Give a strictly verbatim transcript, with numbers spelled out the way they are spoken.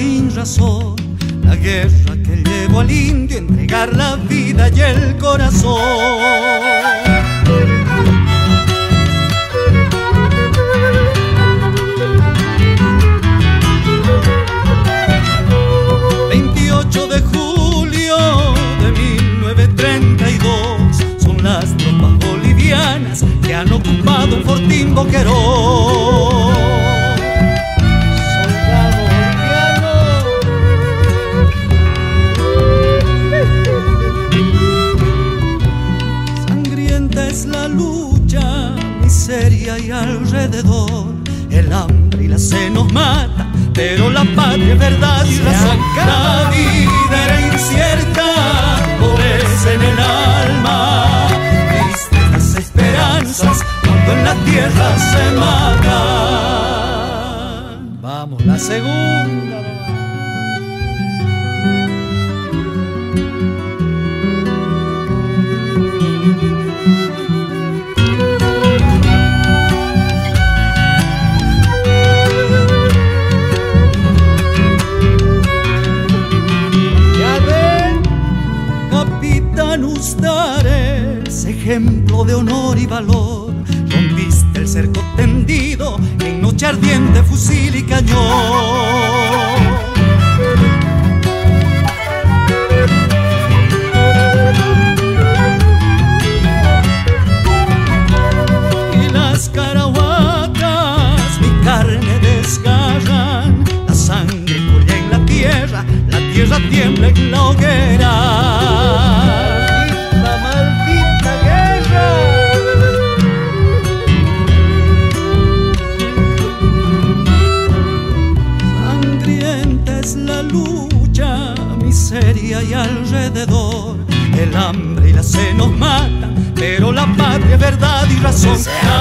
sin razón, la guerra que llevó al indio a entregar la vida y el corazón. veintiocho de julio de mil novecientos treinta y dos son las tropas bolivianas que han ocupado el Fortín Boquerón. Soldado boliviano. Sangrienta es la lucha, miseria y alrededor, el hambre y la sed nos mata, pero la patria es verdad y razón. La vida era incierta, pobreza en el alma, tristes las esperanzas cuando en la tierra se matan. Vamos, la segunda. Ustares, ejemplo de honor y valor, rompiste el cerco tendido en noche ardiente, fusil y cañón. Y las carahuatas mi carne desgarran, la sangre corre en la tierra, la tierra tiembla en la hoguera. Miseria y alrededor, el hambre y la sed nos matan, pero la patria es verdad y razón.